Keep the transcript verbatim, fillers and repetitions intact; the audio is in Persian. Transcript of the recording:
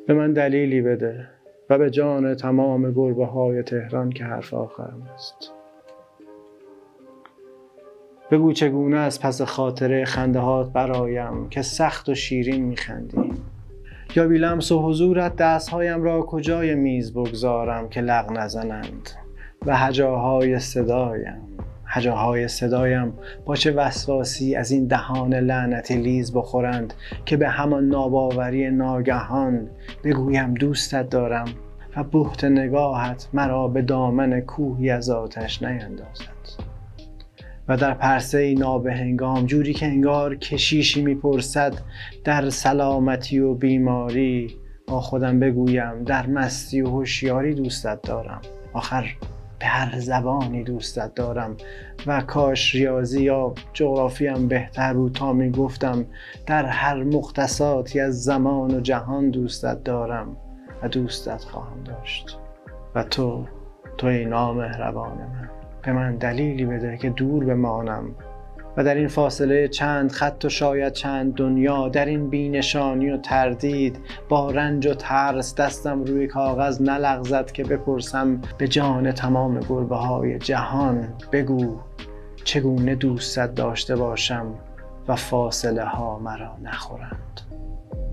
به من دلیلی بده و به جان تمام گربه های تهران که حرف آخرم است. بگو چگونه از پس خاطره خنده هات برایم که سخت و شیرین میخندی، یا بی لمس و حضورت دستهایم را کجای میز بگذارم که لغ نزنند و هجاهای صدایم هجاهای صدایم با چه وسواسی از این دهان لعنتی لیز بخورند که به همان ناباوری ناگهان بگویم دوستت دارم و بهت نگاهت مرا به دامن کوهی از آتش نیندازد و در پرسه نابهنگام جوری که انگار کشیشی میپرسد در سلامتی و بیماری با خودم بگویم در مستی و هوشیاری دوستت دارم. آخر به هر زبانی دوستت دارم و کاش ریاضی یا جغرافیم بهتر بود تا میگفتم در هر مختصاتی از زمان و جهان دوستت دارم و دوستت خواهم داشت. و تو توی نامهربان من، به من دلیلی بده که دور بمانم و در این فاصله چند خط و شاید چند دنیا، در این بینشانی و تردید با رنج و ترس دستم روی کاغذ نلغزد که بپرسم به جان تمام گربه های جهان بگو چگونه دوستت داشته باشم و فاصله ها مرا نخورند.